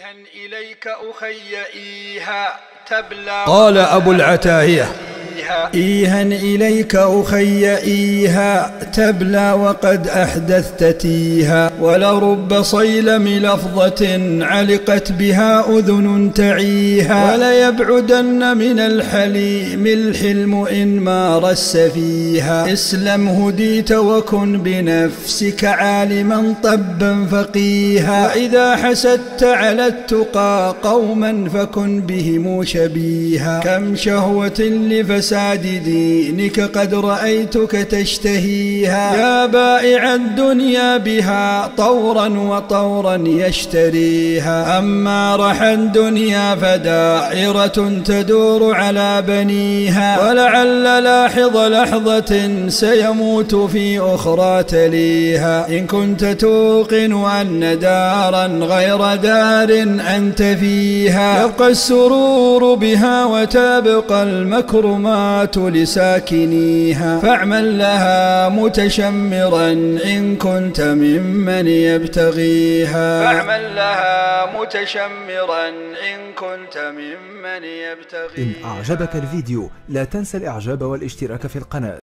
إليك أخي إيها تبلى. قال أبو العتاهية: إيها إليك أخي إيها تبلى وقد أحدثت تيها، ولرب صيلم لفظة علقت بها أذن تعيها، وليبعدن من الحليم الحلم إن ما رس فيها. اسلم هديت وكن بنفسك عالما طبا فقيها، وإذا حسدت على التقى قوما فكن بهم شبيها. كم شهوة لفساد دينك قد رأيتك تشتهيها، يا بائع الدنيا بها طورا وطورا يشتريها. أما رحى الدنيا فدائرة تدور على بنيها، ولعل لاحظ لحظة سيموت في أخرى تليها. إن كنت توقن أن دارا غير دار أنت فيها، يبقى السرور بها وتبقى المكرمات لساكنيها. فاعمل لها متشمرا إن كنت ممن يبتغيها. فاعمل لها متشمرا إن كنت ممن يبتغيها. إن أعجبك الفيديو لا تنسى الإعجاب والاشتراك في القناة.